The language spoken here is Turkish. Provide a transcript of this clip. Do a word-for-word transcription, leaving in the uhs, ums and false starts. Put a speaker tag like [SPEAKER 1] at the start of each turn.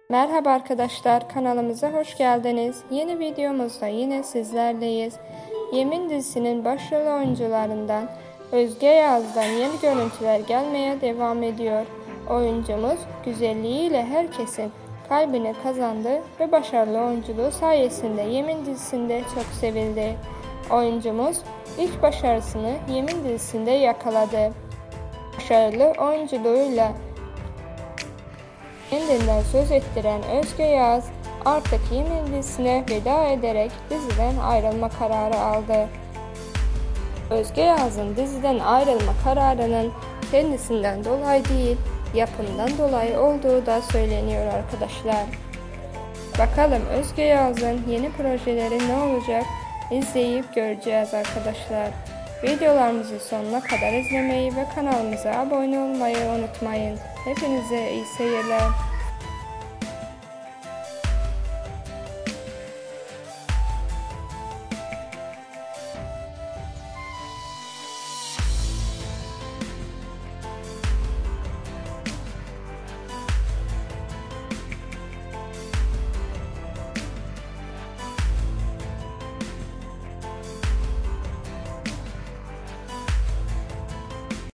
[SPEAKER 1] Merhaba arkadaşlar, kanalımıza hoş geldiniz. Yeni videomuzda yine sizlerleyiz. Yemin dizisinin başrol oyuncularından Özge Yağız'dan yeni görüntüler gelmeye devam ediyor. Oyuncumuz güzelliğiyle herkesin kalbini kazandı ve başarılı oyunculuğu sayesinde Yemin dizisinde çok sevildi. Oyuncumuz ilk başarısını Yemin dizisinde yakaladı. Başarılı oyunculuğuyla kendinden söz ettiren Özge Yağız artık Yemin dizisine veda ederek diziden ayrılma kararı aldı. Özge Yağız'ın diziden ayrılma kararının kendisinden dolayı değil, yapımdan dolayı olduğu da söyleniyor arkadaşlar. Bakalım Özge Yağız'ın yeni projeleri ne olacak, izleyip göreceğiz arkadaşlar. Videolarımızı sonuna kadar izlemeyi ve kanalımıza abone olmayı unutmayın. Hepinize iyi seyirler.